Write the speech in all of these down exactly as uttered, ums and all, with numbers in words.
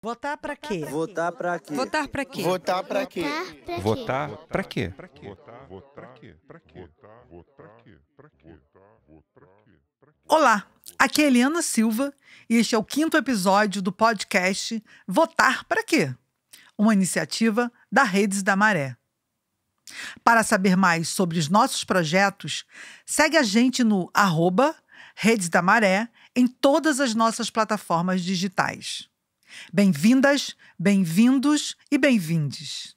Votar pra quê? Votar pra quê? Votar pra quê? Votar pra quê? Votar pra quê? Olá, aqui é Eliana Silva e este é o quinto episódio do podcast Votar pra quê? Uma iniciativa da Redes da Maré. Para saber mais sobre os nossos projetos, segue a gente no arroba Redes da Maré em todas as nossas plataformas digitais. Bem-vindas, bem-vindos e bem-vindes.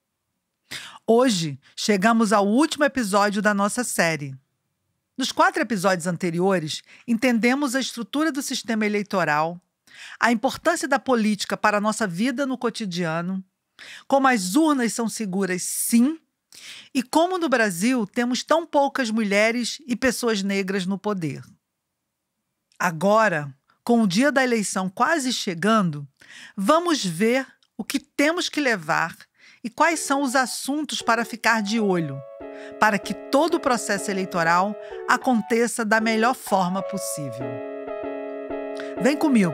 Hoje chegamos ao último episódio da nossa série. Nos quatro episódios anteriores, entendemos a estrutura do sistema eleitoral, a importância da política para a nossa vida no cotidiano, como as urnas são seguras, sim, e como no Brasil temos tão poucas mulheres e pessoas negras no poder. Agora, com o dia da eleição quase chegando, vamos ver o que temos que levar e quais são os assuntos para ficar de olho, para que todo o processo eleitoral aconteça da melhor forma possível. Vem comigo!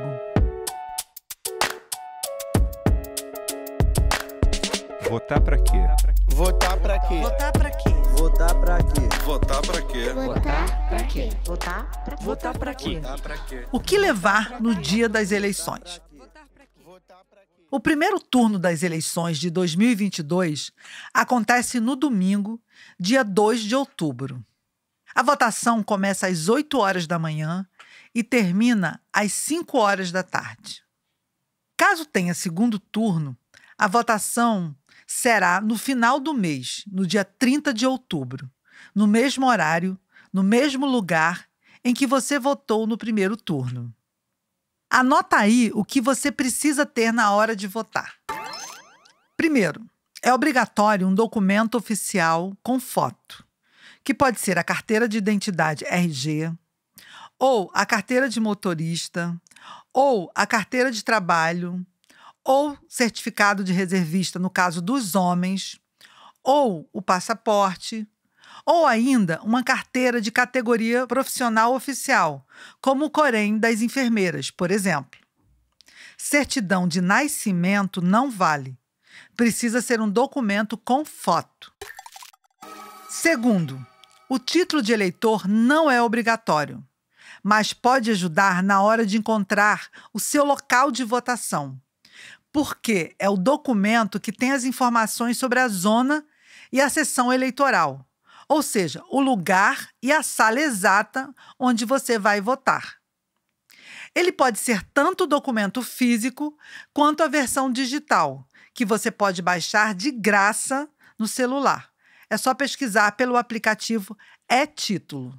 Votar pra quê? Votar pra quê? Votar pra quê? Votar pra quê? Votar pra quê? Votar pra quê? Votar pra quê? Votar pra quê? Votar pra quê? O que levar no dia das eleições? O primeiro turno das eleições de dois mil e vinte e dois acontece no domingo, dia dois de outubro. A votação começa às oito horas da manhã e termina às cinco horas da tarde. Caso tenha segundo turno, a votação será no final do mês, no dia trinta de outubro, no mesmo horário, no mesmo lugar em que você votou no primeiro turno. Anota aí o que você precisa ter na hora de votar. Primeiro, é obrigatório um documento oficial com foto, que pode ser a carteira de identidade R G, ou a carteira de motorista, ou a carteira de trabalho, ou certificado de reservista no caso dos homens, ou o passaporte, ou ainda uma carteira de categoria profissional oficial, como o Corém das enfermeiras, por exemplo. Certidão de nascimento não vale. Precisa ser um documento com foto. Segundo, o título de eleitor não é obrigatório, mas pode ajudar na hora de encontrar o seu local de votação, porque é o documento que tem as informações sobre a zona e a sessão eleitoral, ou seja, o lugar e a sala exata onde você vai votar. Ele pode ser tanto o documento físico quanto a versão digital, que você pode baixar de graça no celular. É só pesquisar pelo aplicativo É-Título.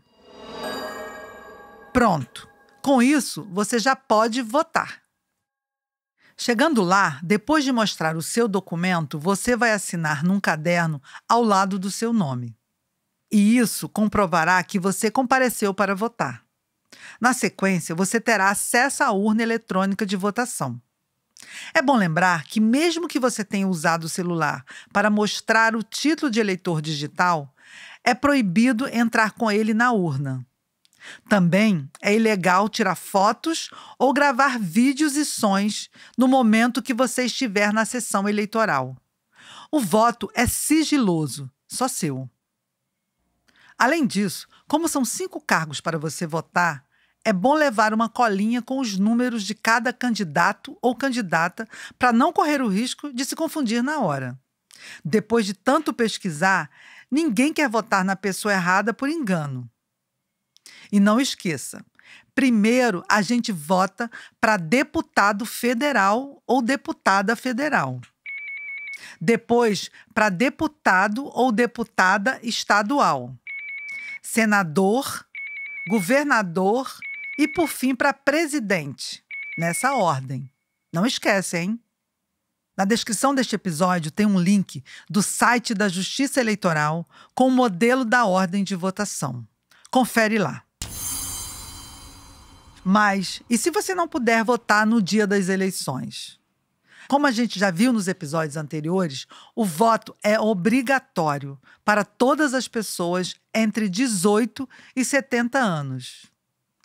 Pronto! Com isso, você já pode votar. Chegando lá, depois de mostrar o seu documento, você vai assinar num caderno ao lado do seu nome. E isso comprovará que você compareceu para votar. Na sequência, você terá acesso à urna eletrônica de votação. É bom lembrar que, mesmo que você tenha usado o celular para mostrar o título de eleitor digital, é proibido entrar com ele na urna. Também é ilegal tirar fotos ou gravar vídeos e sons no momento que você estiver na sessão eleitoral. O voto é sigiloso, só seu. Além disso, como são cinco cargos para você votar, é bom levar uma colinha com os números de cada candidato ou candidata para não correr o risco de se confundir na hora. Depois de tanto pesquisar, ninguém quer votar na pessoa errada por engano. E não esqueça, primeiro a gente vota para deputado federal ou deputada federal. Depois, para deputado ou deputada estadual. Senador, governador e, por fim, para presidente. Nessa ordem. Não esquece, hein? Na descrição deste episódio tem um link do site da Justiça Eleitoral com o modelo da ordem de votação. Confere lá. Mas, e se você não puder votar no dia das eleições? Como a gente já viu nos episódios anteriores, o voto é obrigatório para todas as pessoas entre dezoito e setenta anos.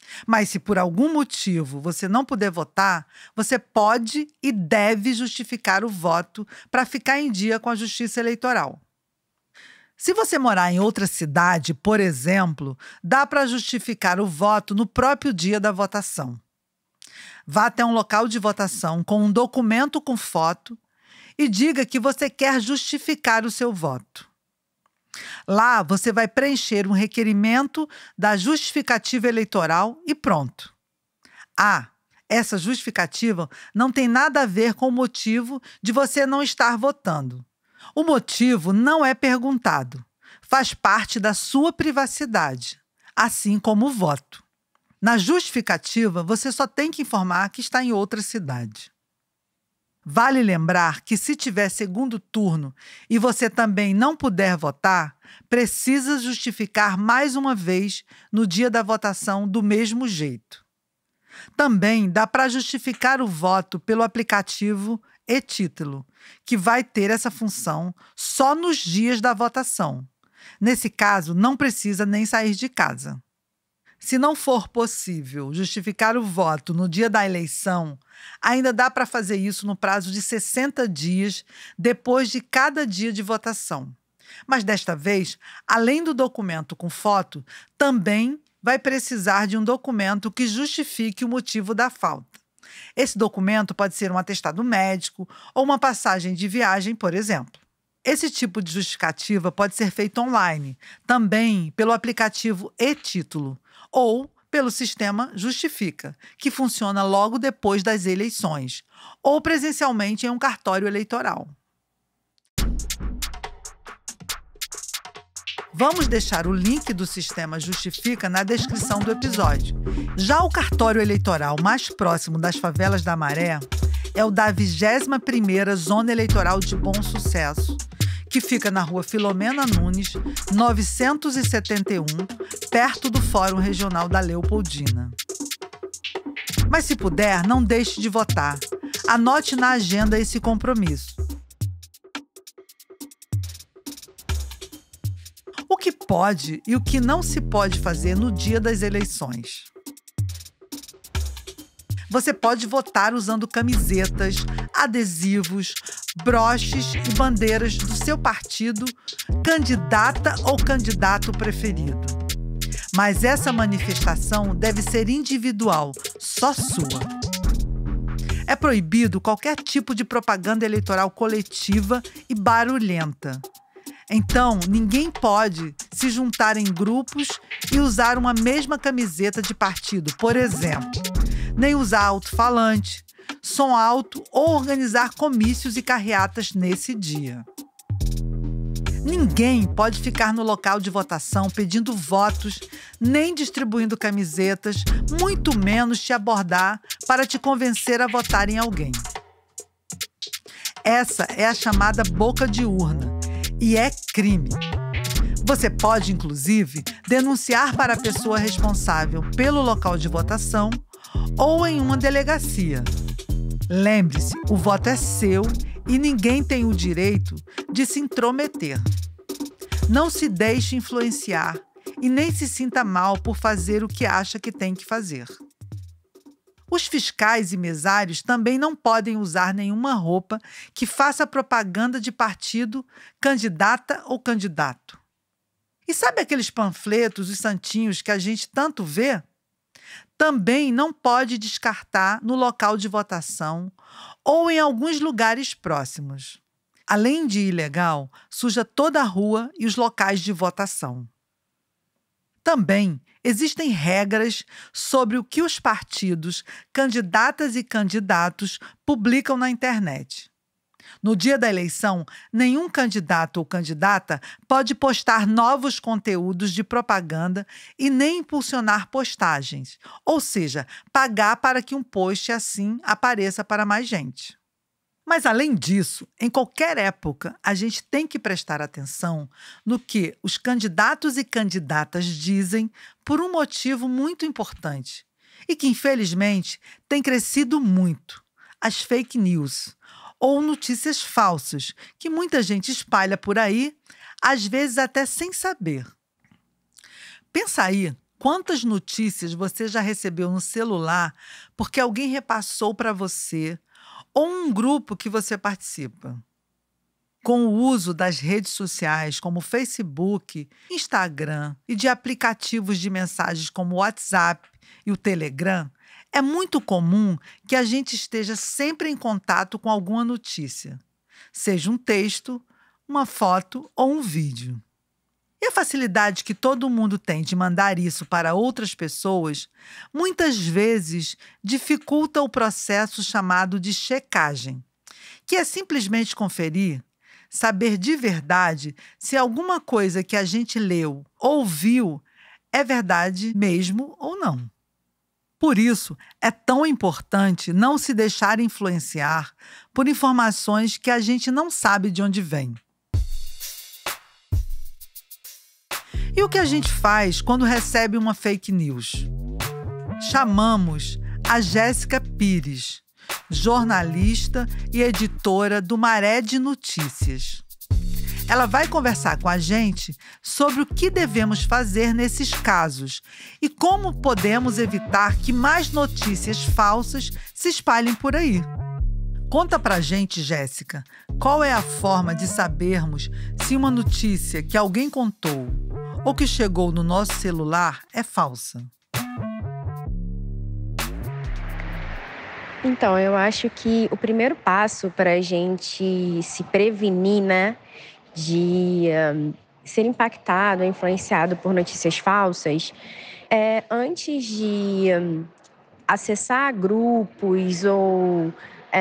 Mas se por algum motivo você não puder votar, você pode e deve justificar o voto para ficar em dia com a Justiça Eleitoral. Se você morar em outra cidade, por exemplo, dá para justificar o voto no próprio dia da votação. Vá até um local de votação com um documento com foto e diga que você quer justificar o seu voto. Lá você vai preencher um requerimento da justificativa eleitoral e pronto. Ah, essa justificativa não tem nada a ver com o motivo de você não estar votando. O motivo não é perguntado. Faz parte da sua privacidade, assim como o voto. Na justificativa, você só tem que informar que está em outra cidade. Vale lembrar que se tiver segundo turno e você também não puder votar, precisa justificar mais uma vez no dia da votação do mesmo jeito. Também dá para justificar o voto pelo aplicativo e-Título, que vai ter essa função só nos dias da votação. Nesse caso, não precisa nem sair de casa. Se não for possível justificar o voto no dia da eleição, ainda dá para fazer isso no prazo de sessenta dias depois de cada dia de votação. Mas desta vez, além do documento com foto, também vai precisar de um documento que justifique o motivo da falta. Esse documento pode ser um atestado médico ou uma passagem de viagem, por exemplo. Esse tipo de justificativa pode ser feito online, também pelo aplicativo e-Título, ou pelo sistema Justifica, que funciona logo depois das eleições, ou presencialmente em um cartório eleitoral. Vamos deixar o link do sistema Justifica na descrição do episódio. Já o cartório eleitoral mais próximo das favelas da Maré é o da vigésima primeira Zona Eleitoral de Bom Sucesso, que fica na rua Filomena Nunes, novecentos e setenta e um, perto do Fórum Regional da Leopoldina. Mas se puder, não deixe de votar. Anote na agenda esse compromisso. O que pode e o que não se pode fazer no dia das eleições? Você pode votar usando camisetas, adesivos, broches e bandeiras do seu partido, candidata ou candidato preferido. Mas essa manifestação deve ser individual, só sua. É proibido qualquer tipo de propaganda eleitoral coletiva e barulhenta. Então, ninguém pode se juntar em grupos e usar uma mesma camiseta de partido, por exemplo, nem usar alto-falante, som alto ou organizar comícios e carreatas nesse dia. Ninguém pode ficar no local de votação pedindo votos, nem distribuindo camisetas, muito menos te abordar para te convencer a votar em alguém. Essa é a chamada boca de urna e é crime. Você pode, inclusive, denunciar para a pessoa responsável pelo local de votação ou em uma delegacia. Lembre-se, o voto é seu e ninguém tem o direito de se intrometer. Não se deixe influenciar e nem se sinta mal por fazer o que acha que tem que fazer. Os fiscais e mesários também não podem usar nenhuma roupa que faça propaganda de partido, candidata ou candidato. E sabe aqueles panfletos, os santinhos que a gente tanto vê? Também não pode descartar no local de votação ou em alguns lugares próximos. Além de ilegal, suja toda a rua e os locais de votação. Também existem regras sobre o que os partidos, candidatas e candidatos publicam na internet. No dia da eleição, nenhum candidato ou candidata pode postar novos conteúdos de propaganda e nem impulsionar postagens, ou seja, pagar para que um post assim apareça para mais gente. Mas, além disso, em qualquer época, a gente tem que prestar atenção no que os candidatos e candidatas dizem por um motivo muito importante e que, infelizmente, tem crescido muito: as fake news, ou notícias falsas, que muita gente espalha por aí, às vezes até sem saber. Pensa aí Quantas notícias você já recebeu no celular porque alguém repassou para você ou um grupo que você participa? Com o uso das redes sociais como Facebook, Instagram e de aplicativos de mensagens como o WhatsApp e o Telegram, é muito comum que a gente esteja sempre em contato com alguma notícia, seja um texto, uma foto ou um vídeo. E a facilidade que todo mundo tem de mandar isso para outras pessoas, muitas vezes dificulta o processo chamado de checagem, que é simplesmente conferir, saber de verdade se alguma coisa que a gente leu ou viu é verdade mesmo ou não. Por isso, é tão importante não se deixar influenciar por informações que a gente não sabe de onde vêm. E o que a gente faz quando recebe uma fake news? Chamamos a Jéssica Pires, jornalista e editora do Maré de Notícias. Ela vai conversar com a gente sobre o que devemos fazer nesses casos e como podemos evitar que mais notícias falsas se espalhem por aí. Conta pra gente, Jéssica, qual é a forma de sabermos se uma notícia que alguém contou ou que chegou no nosso celular é falsa? Então, eu acho que o primeiro passo para a gente se prevenir, né, de um, ser impactado, influenciado por notícias falsas, é antes de um, acessar grupos ou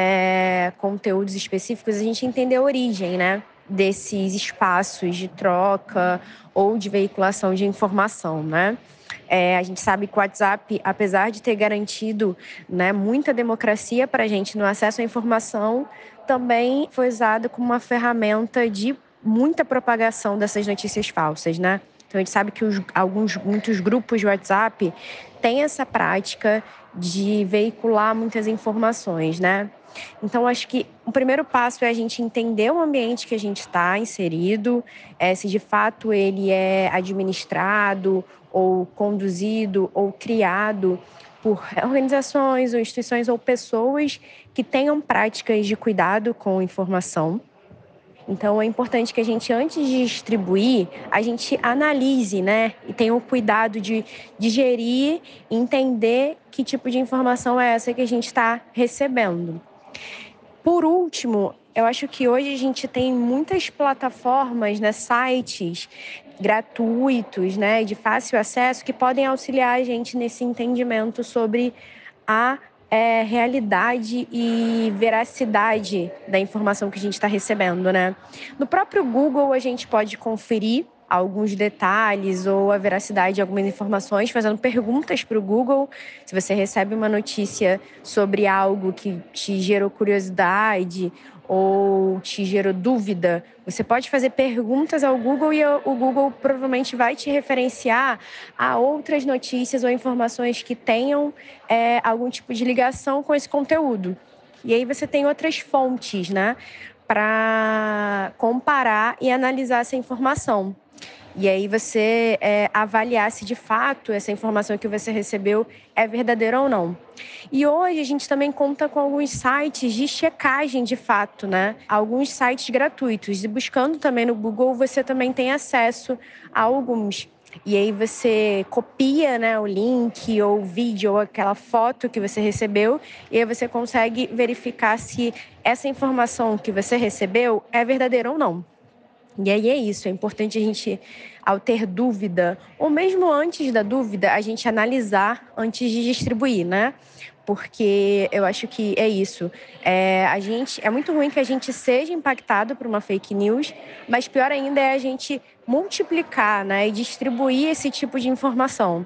é, conteúdos específicos, a gente entender a origem, né, desses espaços de troca ou de veiculação de informação, né? É, a gente sabe que o WhatsApp, apesar de ter garantido, né, muita democracia para a gente no acesso à informação, também foi usado como uma ferramenta de muita propagação dessas notícias falsas, né? Então, a gente sabe que os, alguns, muitos grupos de WhatsApp têm essa prática de veicular muitas informações, né? Então, acho que o primeiro passo é a gente entender o ambiente que a gente está inserido, é, se de fato ele é administrado ou conduzido ou criado por organizações ou instituições ou pessoas que tenham práticas de cuidado com informação. Então, é importante que a gente, antes de distribuir, a gente analise, né? E tenha o cuidado de digerir e entender que tipo de informação é essa que a gente está recebendo. Por último, eu acho que hoje a gente tem muitas plataformas, né, sites gratuitos, né, de fácil acesso, que podem auxiliar a gente nesse entendimento sobre a é, realidade e veracidade da informação que a gente está recebendo, né? No próprio Google, a gente pode conferir alguns detalhes ou a veracidade de algumas informações, fazendo perguntas para o Google. Se você recebe uma notícia sobre algo que te gerou curiosidade ou te gerou dúvida, você pode fazer perguntas ao Google e o Google provavelmente vai te referenciar a outras notícias ou informações que tenham é, algum tipo de ligação com esse conteúdo. E aí você tem outras fontes, né, para comparar e analisar essa informação. E aí você é, avaliar se de fato essa informação que você recebeu é verdadeira ou não. E hoje a gente também conta com alguns sites de checagem de fato, né? Alguns sites gratuitos. E buscando também no Google, você também tem acesso a alguns. E aí você copia, né, o link ou o vídeo ou aquela foto que você recebeu e aí você consegue verificar se essa informação que você recebeu é verdadeira ou não. E aí é isso, é importante a gente, ao ter dúvida, ou mesmo antes da dúvida, a gente analisar antes de distribuir, né? Porque eu acho que é isso. É, a gente, é muito ruim que a gente seja impactado por uma fake news, mas pior ainda é a gente multiplicar, né, e distribuir esse tipo de informação.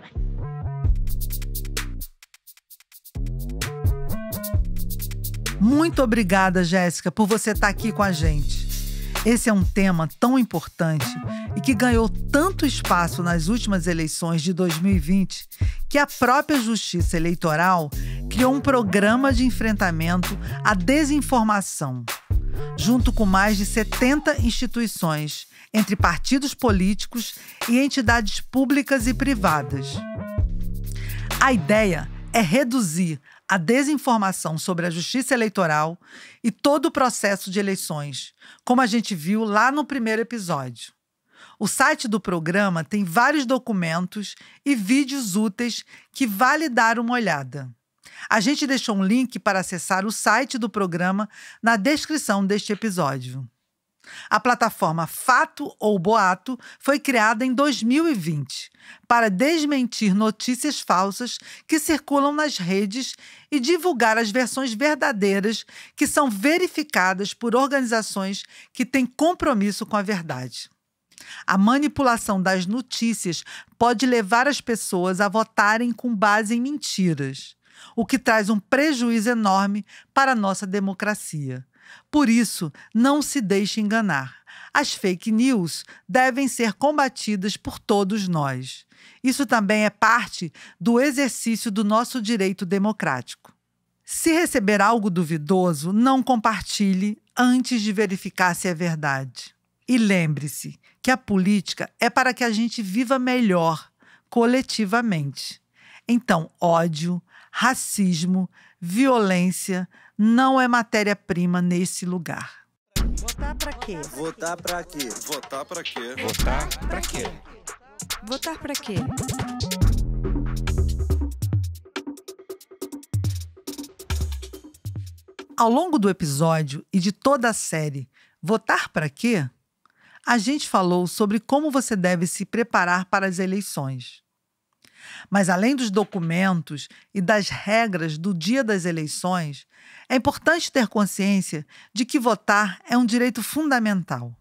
Muito obrigada, Jéssica, por você estar aqui com a gente. Esse é um tema tão importante e que ganhou tanto espaço nas últimas eleições de dois mil e vinte que a própria Justiça Eleitoral criou um programa de enfrentamento à desinformação, junto com mais de setenta instituições, entre partidos políticos e entidades públicas e privadas. A ideia é reduzir a desinformação sobre a justiça eleitoral e todo o processo de eleições, como a gente viu lá no primeiro episódio. O site do programa tem vários documentos e vídeos úteis que vale dar uma olhada. A gente deixou um link para acessar o site do programa na descrição deste episódio. A plataforma Fato ou Boato foi criada em dois mil e vinte para desmentir notícias falsas que circulam nas redes e divulgar as versões verdadeiras que são verificadas por organizações que têm compromisso com a verdade. A manipulação das notícias pode levar as pessoas a votarem com base em mentiras, o que traz um prejuízo enorme para a nossa democracia. Por isso, não se deixe enganar. As fake news devem ser combatidas por todos nós. Isso também é parte do exercício do nosso direito democrático. Se receber algo duvidoso, não compartilhe antes de verificar se é verdade. E lembre-se que a política é para que a gente viva melhor, coletivamente. Então, ódio, racismo, violência não é matéria-prima nesse lugar. Votar pra quê? Votar pra quê? Votar pra quê? Votar pra quê? Votar pra quê? Ao longo do episódio e de toda a série Votar pra quê? A gente falou sobre como você deve se preparar para as eleições. Mas além dos documentos e das regras do dia das eleições, é importante ter consciência de que votar é um direito fundamental.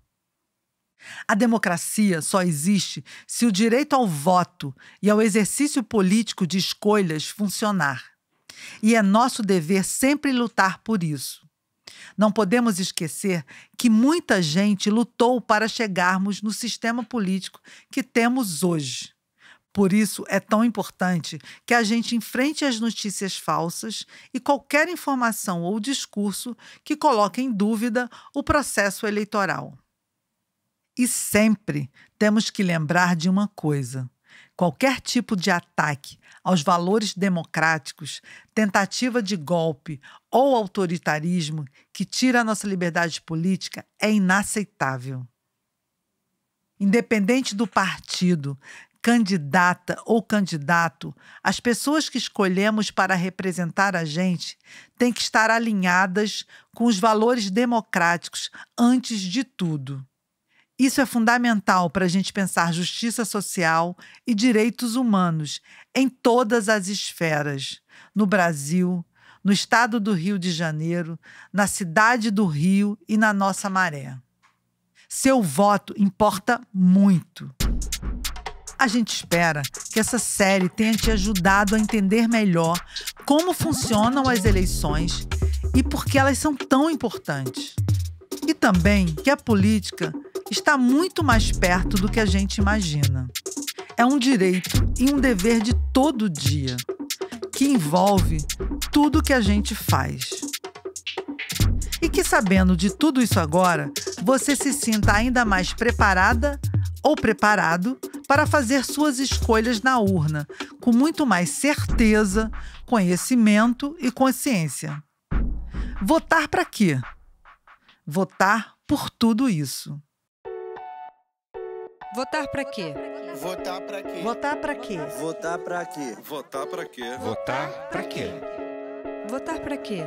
A democracia só existe se o direito ao voto e ao exercício político de escolhas funcionar. E é nosso dever sempre lutar por isso. Não podemos esquecer que muita gente lutou para chegarmos no sistema político que temos hoje. Por isso, é tão importante que a gente enfrente as notícias falsas e qualquer informação ou discurso que coloque em dúvida o processo eleitoral. E sempre temos que lembrar de uma coisa: qualquer tipo de ataque aos valores democráticos, tentativa de golpe ou autoritarismo que tira a nossa liberdade política é inaceitável. Independente do partido, candidata ou candidato, as pessoas que escolhemos para representar a gente têm que estar alinhadas com os valores democráticos antes de tudo. Isso é fundamental para a gente pensar justiça social e direitos humanos em todas as esferas, no Brasil, no estado do Rio de Janeiro, na cidade do Rio e na nossa Maré. Seu voto importa muito. A gente espera que essa série tenha te ajudado a entender melhor como funcionam as eleições e por que elas são tão importantes. E também que a política está muito mais perto do que a gente imagina. É um direito e um dever de todo dia, que envolve tudo que a gente faz. E que, sabendo de tudo isso agora, você se sinta ainda mais preparada ou preparado para fazer suas escolhas na urna, com muito mais certeza, conhecimento e consciência. Votar para quê? Votar por tudo isso. Votar pra quê? Votar pra quê? Votar pra quê? Votar pra quê? Votar pra quê? Votar pra quê? Votar pra quê?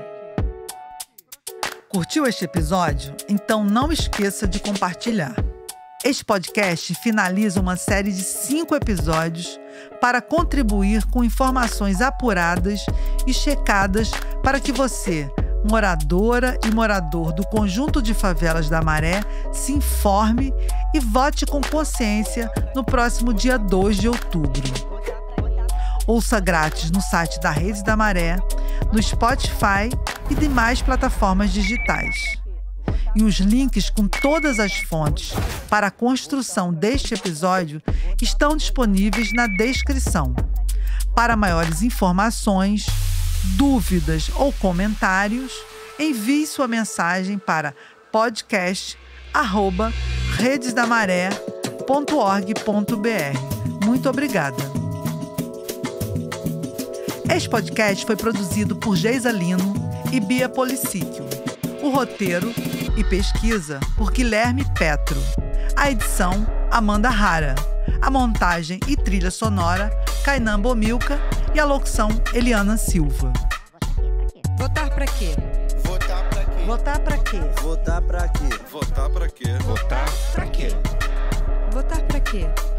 Curtiu este episódio? Então não esqueça de compartilhar. Este podcast finaliza uma série de cinco episódios para contribuir com informações apuradas e checadas para que você, moradora e morador do conjunto de favelas da Maré, se informe e vote com consciência no próximo dia dois de outubro. Ouça grátis no site da Rede da Maré, no Spotify e demais plataformas digitais. E os links com todas as fontes para a construção deste episódio estão disponíveis na descrição. Para maiores informações, dúvidas ou comentários, envie sua mensagem para podcast arroba redesdamaré ponto org ponto br. Muito obrigada! Este podcast foi produzido por Geisa Lino e Bia Policicchio. O roteiro e pesquisa por Guilherme Petro. A edição, Amanda Rara. A montagem e trilha sonora, Kainan Bomilca. E a locução, Eliana Silva. Votar pra quê? Votar pra quê? Votar pra quê? Votar pra quê? Votar pra quê? Votar pra quê? Votar pra quê?